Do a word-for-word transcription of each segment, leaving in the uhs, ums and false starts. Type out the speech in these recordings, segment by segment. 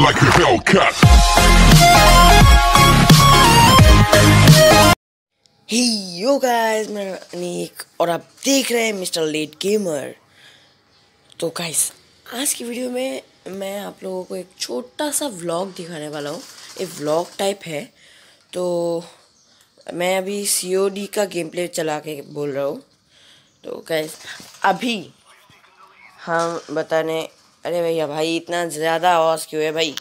like a Hellcat. Hey yo guys, मैं अनीक और आप देख रहे हैं मिस्टर लेट गेमर। तो गाइस, आज की वीडियो में मैं आप लोगों को एक छोटा सा व्लॉग दिखाने वाला हूँ। एक व्लॉग टाइप है। तो मैं अभी सी ओ डी का गेम प्ले चला के बोल रहा हूँ। तो गाइस, अभी हम बताने, अरे भैया भाई इतना ज़्यादा आवाज़ क्यों है भाई।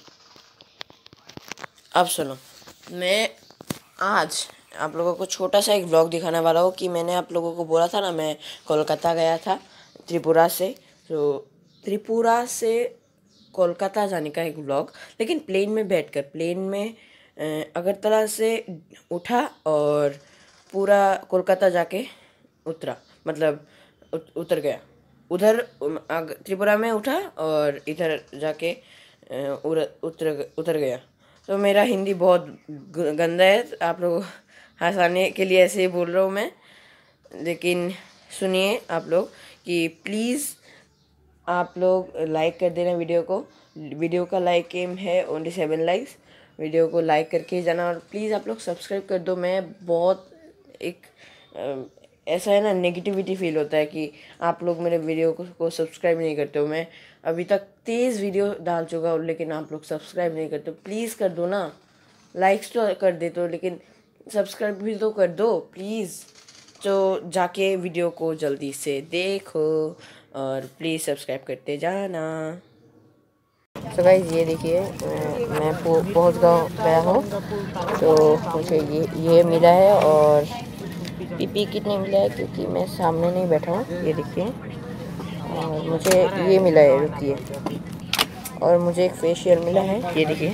अब सुनो, मैं आज आप लोगों को छोटा सा एक व्लॉग दिखाने वाला हूँ कि मैंने आप लोगों को बोला था ना, मैं कोलकाता गया था त्रिपुरा से। तो त्रिपुरा से कोलकाता जाने का एक व्लॉग, लेकिन प्लेन में बैठकर, प्लेन में अगरतला से उठा और पूरा कोलकाता जाके उतरा, मतलब उतर गया उधर त्रिपुरा में उठा और इधर जाके उतर उतर गया। तो मेरा हिंदी बहुत गंदा है, आप लोग हंसाने के लिए ऐसे ही बोल रहा हूँ मैं। लेकिन सुनिए आप लोग कि प्लीज़ आप लोग लाइक कर देना वीडियो को। वीडियो का लाइक एम है ओनली सेवन लाइक्स। वीडियो को लाइक करके जाना और प्लीज़ आप लोग सब्सक्राइब कर दो। मैं बहुत एक ऐसा है ना, नेगेटिविटी फील होता है कि आप लोग मेरे वीडियो को, को सब्सक्राइब नहीं करते हो। मैं अभी तक तेज़ वीडियो डाल चुका हूँ, लेकिन आप लोग सब्सक्राइब नहीं करते। प्लीज़ कर दो ना, लाइक्स तो कर देते हो लेकिन सब्सक्राइब भी तो कर दो प्लीज़। तो जाके वीडियो को जल्दी से देखो और प्लीज़ सब्सक्राइब करते जाना। तो गाइस, ये देखिए, मैं पहुँच गया हूँ। तो मुझे ये ये मिला है और पीपी किट नहीं मिला है क्योंकि मैं सामने नहीं बैठा हूँ। ये देखिए, और मुझे ये मिला है, रुकिए, और मुझे एक फेशियल मिला है। ये देखिए,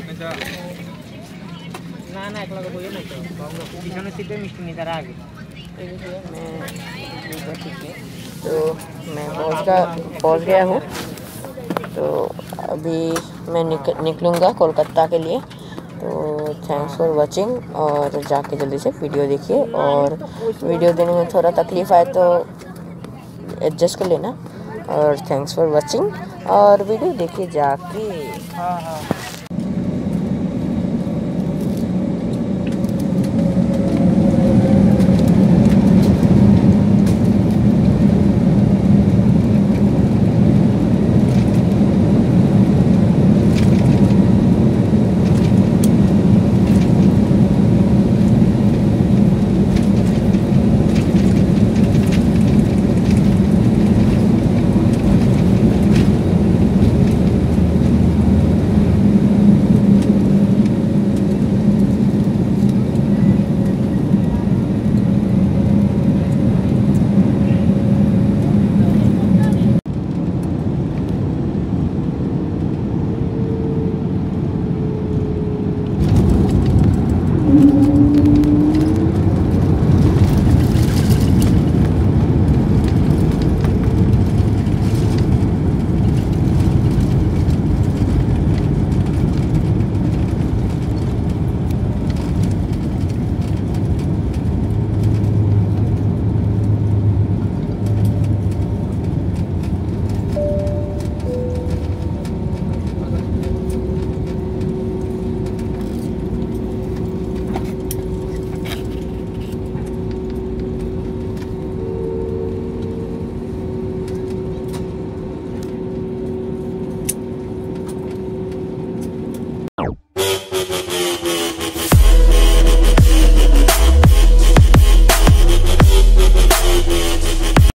तो मैं पहुँच गया पहुँच गया हूँ। तो अभी मैं निक, निकलूँगा कोलकाता के लिए। तो थैंक्स फॉर वाचिंग, और जाके जल्दी से वीडियो देखिए। और वीडियो देने में थोड़ा तकलीफ़ आए तो एडजस्ट कर लेना। और थैंक्स फॉर वाचिंग, और वीडियो देखिए जाके। हाँ हाँ